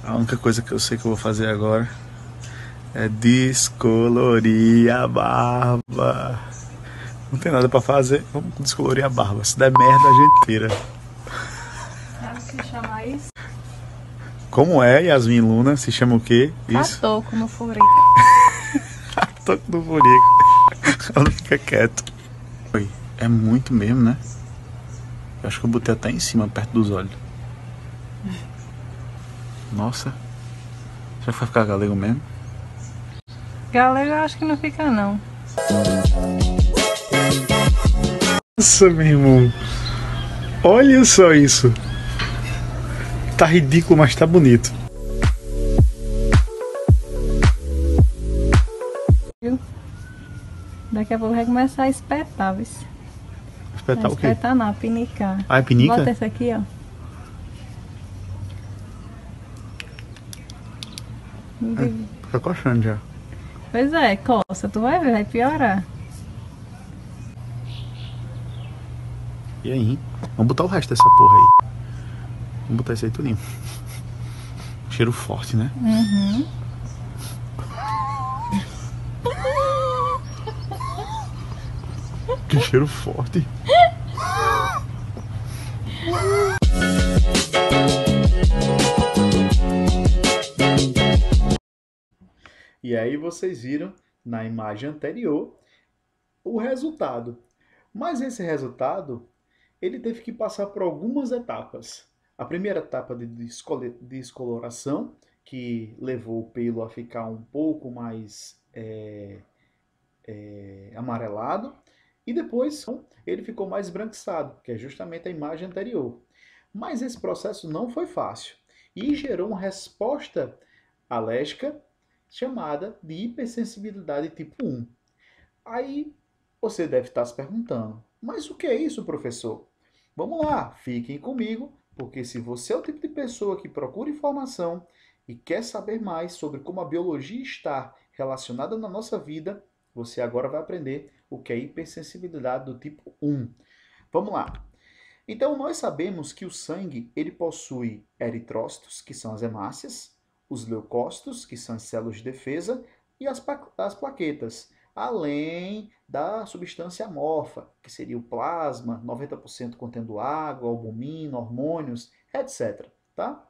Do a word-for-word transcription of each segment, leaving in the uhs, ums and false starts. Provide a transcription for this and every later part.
A única coisa que eu sei que eu vou fazer agora é descolorir a barba. Não tem nada pra fazer, vamos descolorir a barba. Se der merda, a gente tira. Sabe o que chama isso? Como é, Yasmin Luna? Se chama o quê? Isso? Catoco no furico. Toco do furico. Ela fica quieto. Oi, é muito mesmo, né? Eu acho que eu botei até em cima, perto dos olhos. Nossa. Será que vai ficar galego mesmo? Galego eu acho que não fica não. Nossa, meu irmão. Olha só isso. Tá ridículo, mas tá bonito. Daqui a pouco vai começar a espetar, viu? Espetar o quê? Espetar não, pinicar. Ah, é pinica? Bota esse aqui, ó. É, fica coxando já. Pois é, coça, tu vai ver, vai piorar. E aí? Vamos botar o resto dessa porra aí. Vamos botar isso aí tudinho. Cheiro forte, né? Uhum. Que cheiro forte. E aí vocês viram na imagem anterior o resultado. Mas esse resultado, ele teve que passar por algumas etapas. A primeira etapa de descoloração, que levou o pelo a ficar um pouco mais é, é, amarelado. E depois ele ficou mais esbranquiçado, que é justamente a imagem anterior. Mas esse processo não foi fácil e gerou uma resposta alérgica chamada de hipersensibilidade tipo um. Aí você deve estar se perguntando, mas o que é isso, professor? Vamos lá, fiquem comigo, porque se você é o tipo de pessoa que procura informação e quer saber mais sobre como a biologia está relacionada na nossa vida, você agora vai aprender o que é hipersensibilidade do tipo um. Vamos lá. Então, nós sabemos que o sangue ele possui eritrócitos, que são as hemácias, os leucócitos, que são as células de defesa, e as, as plaquetas, além da substância amorfa, que seria o plasma, noventa por cento contendo água, albumina, hormônios, etcétera. Tá?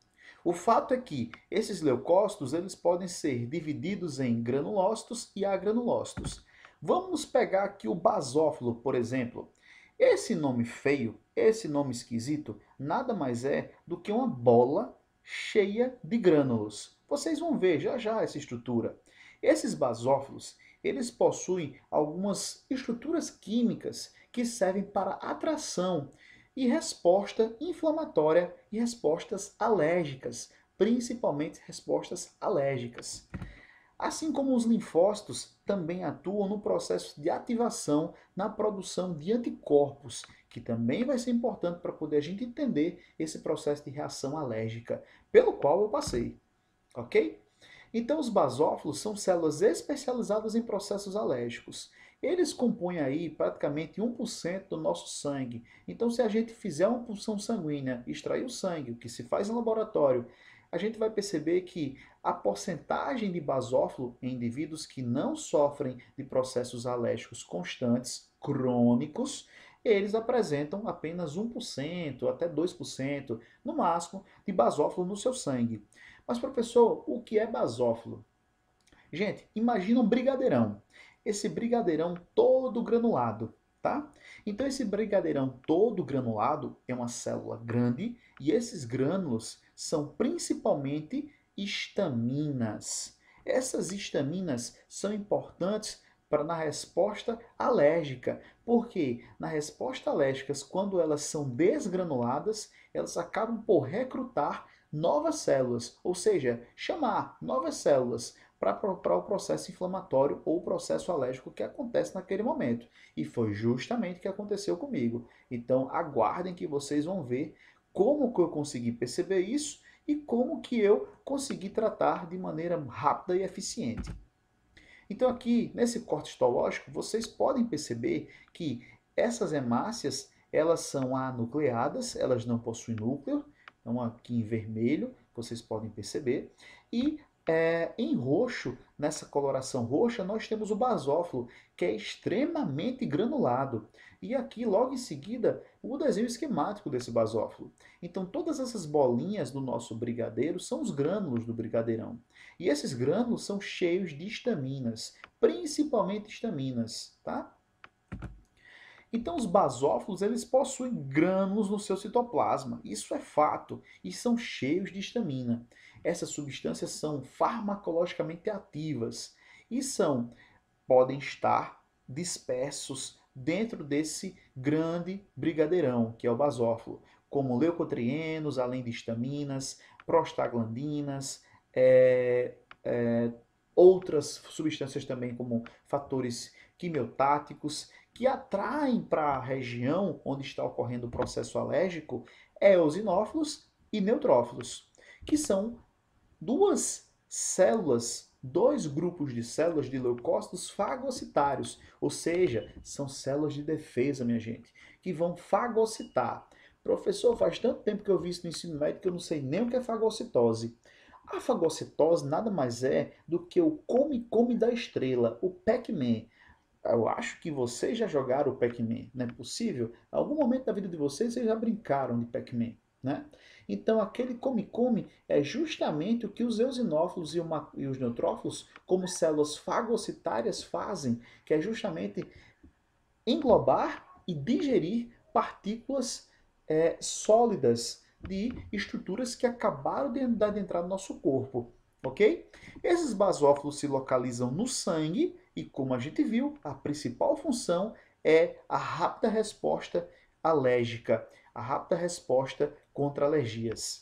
O fato é que esses leucócitos eles podem ser divididos em granulócitos e agranulócitos. Vamos pegar aqui o basófilo, por exemplo. Esse nome feio, esse nome esquisito, nada mais é do que uma bola cheia de grânulos. Vocês vão ver já já essa estrutura. Esses basófilos, eles possuem algumas estruturas químicas que servem para atração e resposta inflamatória e respostas alérgicas, principalmente respostas alérgicas. Assim como os linfócitos também atuam no processo de ativação na produção de anticorpos, que também vai ser importante para poder a gente entender esse processo de reação alérgica, pelo qual eu passei, ok? Então os basófilos são células especializadas em processos alérgicos. Eles compõem aí praticamente um por cento do nosso sangue. Então se a gente fizer uma punção sanguínea, extrair o sangue, o que se faz no laboratório, a gente vai perceber que a porcentagem de basófilo em indivíduos que não sofrem de processos alérgicos constantes, crônicos, eles apresentam apenas um por cento, até dois por cento, no máximo, de basófilo no seu sangue. Mas, professor, o que é basófilo? Gente, imagina um brigadeirão. Esse brigadeirão todo granulado, tá? Então, esse brigadeirão todo granulado é uma célula grande e esses grânulos são principalmente estaminas. Essas estaminas são importantes para na resposta alérgica, porque na resposta alérgica, quando elas são desgranuladas, elas acabam por recrutar novas células, ou seja, chamar novas células para o processo inflamatório ou processo alérgico que acontece naquele momento. E foi justamente o que aconteceu comigo. Então aguardem que vocês vão ver como que eu consegui perceber isso e como que eu consegui tratar de maneira rápida e eficiente. Então aqui, nesse corte histológico, vocês podem perceber que essas hemácias, elas são anucleadas, elas não possuem núcleo, Então aqui em vermelho, vocês podem perceber. E é, em roxo, nessa coloração roxa, nós temos o basófilo, que é extremamente granulado. E aqui, logo em seguida, o desenho esquemático desse basófilo. Então todas essas bolinhas do nosso brigadeiro são os grânulos do brigadeirão. E esses grânulos são cheios de estaminas, principalmente estaminas, tá? Então os basófilos eles possuem grânulos no seu citoplasma, isso é fato, e são cheios de histamina. Essas substâncias são farmacologicamente ativas e são podem estar dispersos dentro desse grande brigadeirão, que é o basófilo, como leucotrienos, além de histaminas, prostaglandinas, é, é, outras substâncias também como fatores quimiotáticos que atraem para a região onde está ocorrendo o processo alérgico eosinófilos e neutrófilos, que são duas células, dois grupos de células de leucócitos fagocitários, ou seja, são células de defesa, minha gente, que vão fagocitar. Professor, faz tanto tempo que eu vi isso no ensino médio que eu não sei nem o que é fagocitose. A fagocitose nada mais é do que o come-come da estrela, o Pac-Man. Eu acho que vocês já jogaram o Pac-Man, não é possível? Em algum momento da vida de vocês, vocês já brincaram de Pac-Man, né? Então, aquele come-come é justamente o que os eosinófilos e, uma, e os neutrófilos, como células fagocitárias, fazem, que é justamente englobar e digerir partículas é, sólidas de estruturas que acabaram de, de entrar no nosso corpo, ok? Esses basófilos se localizam no sangue e, como a gente viu, a principal função é a rápida resposta alérgica, a rápida resposta contra alergias.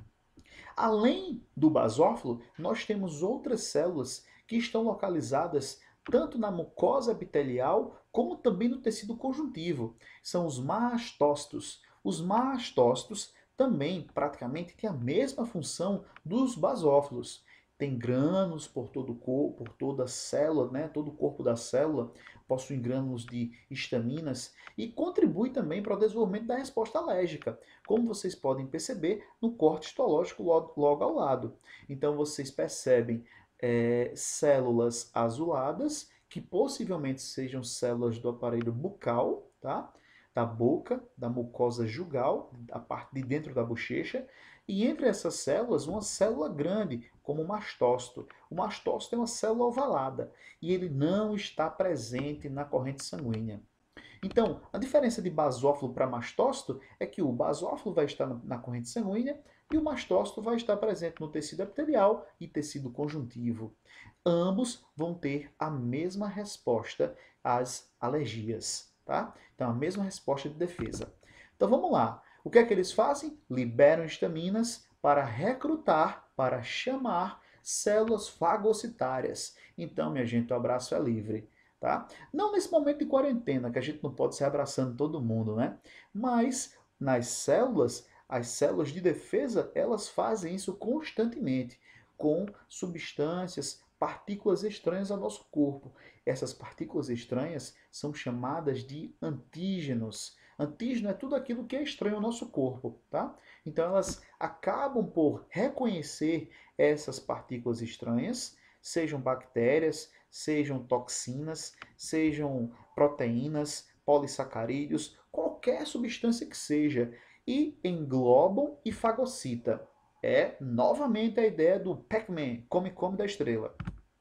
Além do basófilo, nós temos outras células que estão localizadas tanto na mucosa epitelial como também no tecido conjuntivo. São os mastócitos. Os mastócitos também praticamente têm a mesma função dos basófilos. Tem grânulos por todo o corpo, por toda a célula, né? Todo o corpo da célula possui grânulos de histaminas e contribui também para o desenvolvimento da resposta alérgica, como vocês podem perceber no corte histológico logo ao lado. Então vocês percebem é, células azuladas, que possivelmente sejam células do aparelho bucal, tá? Da boca, da mucosa jugal, a parte de dentro da bochecha, e entre essas células, uma célula grande, como o mastócito. O mastócito é uma célula ovalada e ele não está presente na corrente sanguínea. Então, a diferença de basófilo para mastócito é que o basófilo vai estar na corrente sanguínea e o mastócito vai estar presente no tecido epitelial e tecido conjuntivo. Ambos vão ter a mesma resposta às alergias, tá? Então, a mesma resposta de defesa. Então, vamos lá. O que é que eles fazem? Liberam estaminas para recrutar, para chamar células fagocitárias. Então, minha gente, o abraço é livre. Tá? Não nesse momento de quarentena, que a gente não pode se abraçando todo mundo, né? Mas nas células, as células de defesa, elas fazem isso constantemente, com substâncias, partículas estranhas ao nosso corpo. Essas partículas estranhas são chamadas de antígenos. Antígeno é tudo aquilo que é estranho ao nosso corpo, tá? Então elas acabam por reconhecer essas partículas estranhas, sejam bactérias, sejam toxinas, sejam proteínas, polissacarídeos, qualquer substância que seja, e englobam e fagocita. É novamente a ideia do Pac-Man, come-come da estrela.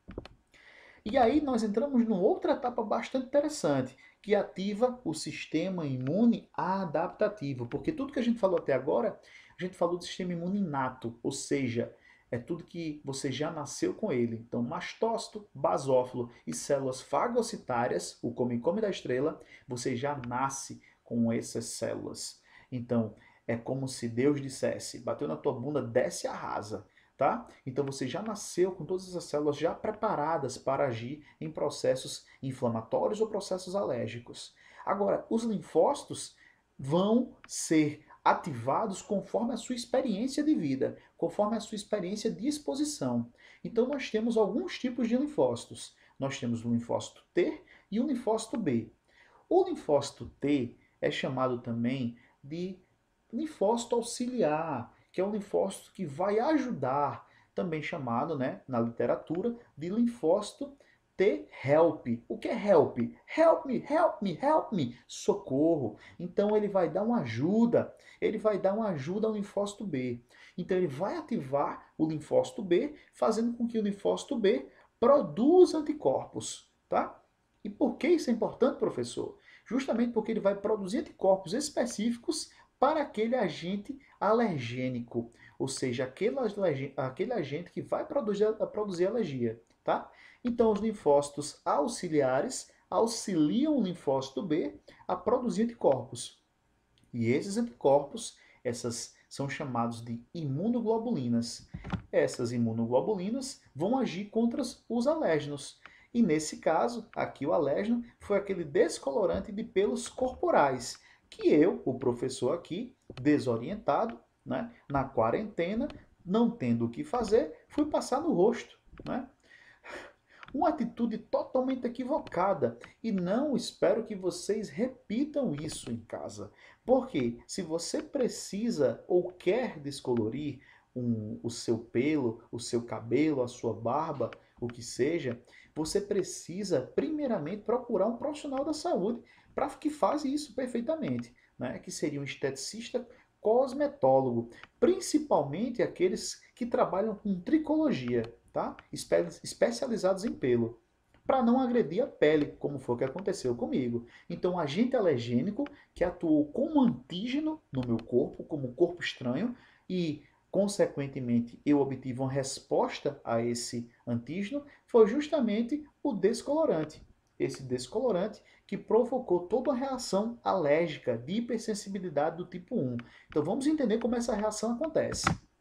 E aí nós entramos numa outra etapa bastante interessante, que ativa o sistema imune adaptativo, porque tudo que a gente falou até agora, a gente falou do sistema imune inato, ou seja, é tudo que você já nasceu com ele. Então, mastócito, basófilo e células fagocitárias, o come-come da estrela, você já nasce com essas células. Então, é como se Deus dissesse, bateu na tua bunda, desce e arrasa. Tá? Então você já nasceu com todas essas células já preparadas para agir em processos inflamatórios ou processos alérgicos. Agora, os linfócitos vão ser ativados conforme a sua experiência de vida, conforme a sua experiência de exposição. Então nós temos alguns tipos de linfócitos. Nós temos o linfócito T e o linfócito B. O linfócito T é chamado também de linfócito auxiliar, que é um linfócito que vai ajudar, também chamado, né, na literatura, de linfócito T-help. O que é help? Help me, help me, help me. Socorro. Então ele vai dar uma ajuda. Ele vai dar uma ajuda ao linfócito B. Então ele vai ativar o linfócito B, fazendo com que o linfócito B produza anticorpos, tá? E por que isso é importante, professor? Justamente porque ele vai produzir anticorpos específicos para aquele agente alergênico, ou seja, aquele, aquele agente que vai produzir, produzir alergia, tá? Então, os linfócitos auxiliares auxiliam o linfócito B a produzir anticorpos. E esses anticorpos, essas são chamados de imunoglobulinas. Essas imunoglobulinas vão agir contra os alérgenos. E nesse caso, aqui o alérgeno foi aquele descolorante de pelos corporais, que eu, o professor aqui, desorientado, né, na quarentena, não tendo o que fazer, fui passar no rosto, né? Uma atitude totalmente equivocada e não espero que vocês repitam isso em casa. Porque se você precisa ou quer descolorir um, o seu pelo, o seu cabelo, a sua barba, o que seja, você precisa primeiramente procurar um profissional da saúde para que faz isso perfeitamente, né? Que seria um esteticista cosmetólogo, principalmente aqueles que trabalham com tricologia, tá? Espe especializados em pelo, para não agredir a pele, como foi o que aconteceu comigo. Então, um agente alergênico que atuou como antígeno no meu corpo, como corpo estranho, e, consequentemente, eu obtive uma resposta a esse antígeno, foi justamente o descolorante. Esse descolorante que provocou toda a reação alérgica de hipersensibilidade do tipo um. Então, vamos entender como essa reação acontece.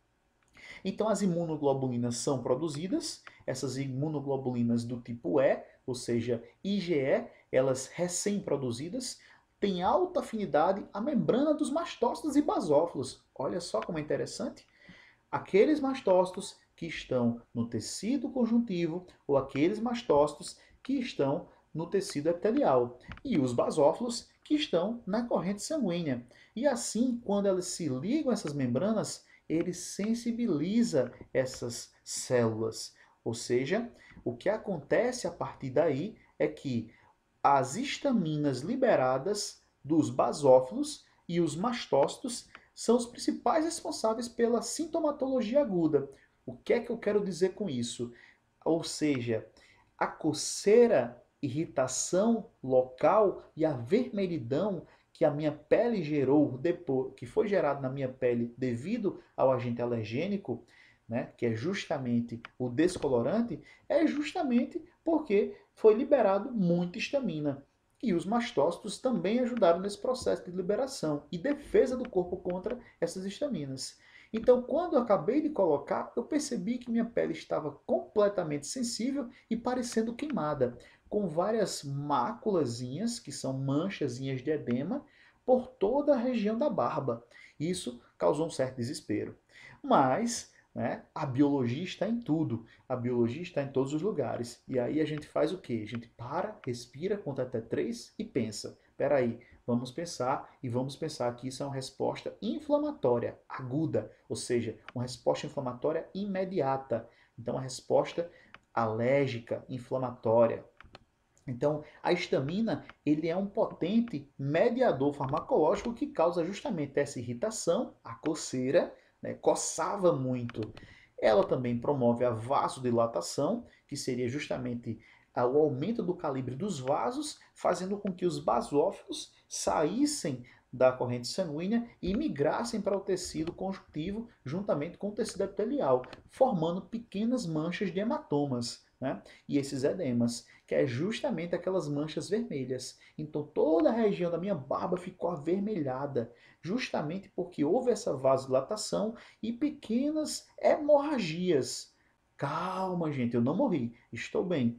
Então, as imunoglobulinas são produzidas, essas imunoglobulinas do tipo E, ou seja, IgE, elas recém-produzidas, têm alta afinidade à membrana dos mastócitos e basófilos. Olha só como é interessante. Aqueles mastócitos que estão no tecido conjuntivo ou aqueles mastócitos que estão no tecido epitelial e os basófilos que estão na corrente sanguínea. E assim, quando elas se ligam a essas membranas, ele sensibiliza essas células. Ou seja, o que acontece a partir daí é que as histaminas liberadas dos basófilos e os mastócitos são os principais responsáveis pela sintomatologia aguda. O que é que eu quero dizer com isso? Ou seja, a coceira, irritação local e a vermelhidão que a minha pele gerou depois, que foi gerado na minha pele devido ao agente alergênico, né, que é justamente o descolorante, é justamente porque foi liberado muita histamina. E os mastócitos também ajudaram nesse processo de liberação e defesa do corpo contra essas histaminas. Então, quando eu acabei de colocar, eu percebi que minha pele estava completamente sensível e parecendo queimada, com várias máculazinhas, que são manchazinhas de edema, por toda a região da barba. Isso causou um certo desespero. Mas, né, a biologia está em tudo. A biologia está em todos os lugares. E aí a gente faz o quê? A gente para, respira, conta até três e pensa. Espera aí, vamos pensar e vamos pensar que isso é uma resposta inflamatória, aguda, ou seja, uma resposta inflamatória imediata. Então, uma resposta alérgica, inflamatória. Então, a histamina, ele é um potente mediador farmacológico que causa justamente essa irritação, a coceira, né, coçava muito. Ela também promove a vasodilatação, que seria justamente o aumento do calibre dos vasos, fazendo com que os basófilos saíssem da corrente sanguínea e migrassem para o tecido conjuntivo juntamente com o tecido epitelial, formando pequenas manchas de hematomas, né? E esses edemas, que é justamente aquelas manchas vermelhas. Então toda a região da minha barba ficou avermelhada, justamente porque houve essa vasodilatação e pequenas hemorragias. Calma, gente, eu não morri, estou bem.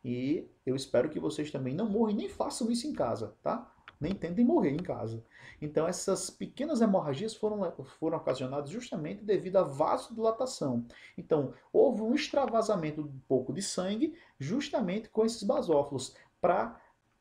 E eu espero que vocês também não morram e nem façam isso em casa, tá? Nem tentem morrer em casa. Então essas pequenas hemorragias foram, foram ocasionadas justamente devido à vasodilatação. Então houve um extravasamento de um pouco de sangue justamente com esses basófilos para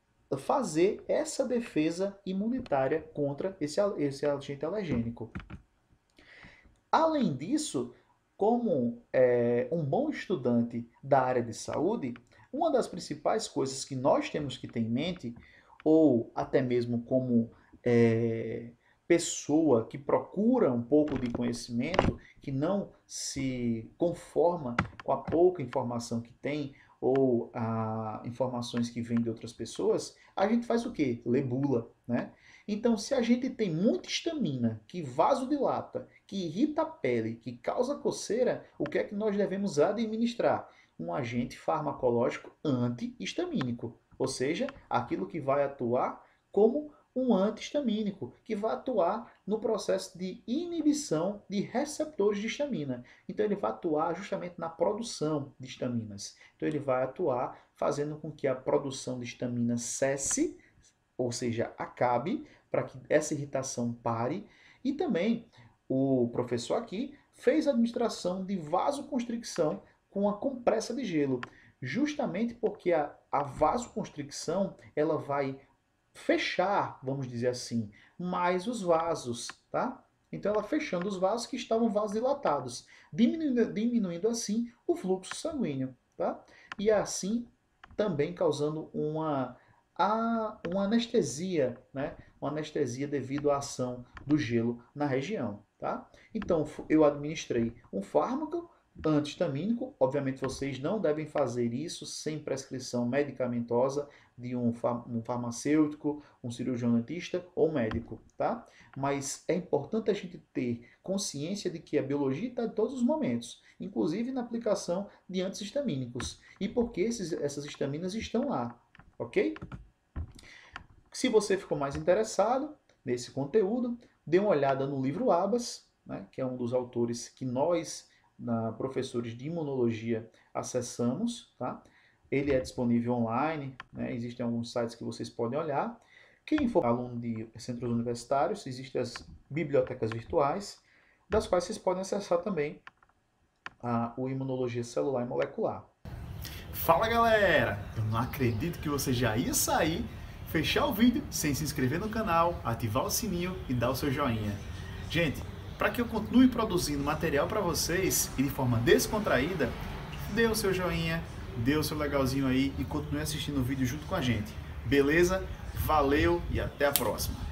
fazer essa defesa imunitária contra esse, esse agente alergênico. Além disso, como é, um bom estudante da área de saúde, uma das principais coisas que nós temos que ter em mente, ou até mesmo como é, pessoa que procura um pouco de conhecimento, que não se conforma com a pouca informação que tem, ou a informações que vêm de outras pessoas, a gente faz o quê? Lê bula, né? Então, se a gente tem muita histamina que vasodilata, que irrita a pele, que causa coceira, o que é que nós devemos administrar? Um agente farmacológico antihistamínico, ou seja, aquilo que vai atuar como um antihistamínico, que vai atuar no processo de inibição de receptores de histamina. Então ele vai atuar justamente na produção de histaminas. Então ele vai atuar fazendo com que a produção de histamina cesse, ou seja, acabe, para que essa irritação pare. E também o professor aqui fez a administração de vasoconstricção com a compressa de gelo, justamente porque a, a vasoconstricção ela vai fechar, vamos dizer assim, mais os vasos, tá? Então ela fechando os vasos que estavam vasodilatados, diminuindo, diminuindo assim o fluxo sanguíneo, tá? E assim também causando uma, a, uma anestesia, né? Uma anestesia devido à ação do gelo na região, tá? Então eu administrei um fármaco antihistamínico. Obviamente vocês não devem fazer isso sem prescrição medicamentosa de um, um farmacêutico, um cirurgião dentista ou médico, tá? Mas é importante a gente ter consciência de que a biologia está em todos os momentos, inclusive na aplicação de antihistamínicos, e porque esses, essas histaminas estão lá, ok? Se você ficou mais interessado nesse conteúdo, dê uma olhada no livro Abas, né, que é um dos autores que nós Na, professores de imunologia acessamos, tá? Ele é disponível online, né? Existem alguns sites que vocês podem olhar. Quem for aluno de centros universitários, existem as bibliotecas virtuais, das quais vocês podem acessar também a, o Imunologia Celular e Molecular. Fala galera! Eu não acredito que você já ia sair, fechar o vídeo sem se inscrever no canal, ativar o sininho e dar o seu joinha. Gente, para que eu continue produzindo material para vocês e de forma descontraída, dê o seu joinha, dê o seu legalzinho aí e continue assistindo o vídeo junto com a gente. Beleza? Valeu e até a próxima!